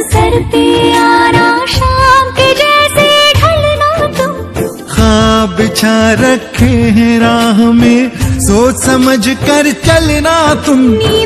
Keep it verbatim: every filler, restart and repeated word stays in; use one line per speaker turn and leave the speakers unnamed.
Sir पे आना, शाम के जैसे ढलना तुम।
ख्वाब बिछा रखे हैं राह में, सोच समझ कर चलना तुम।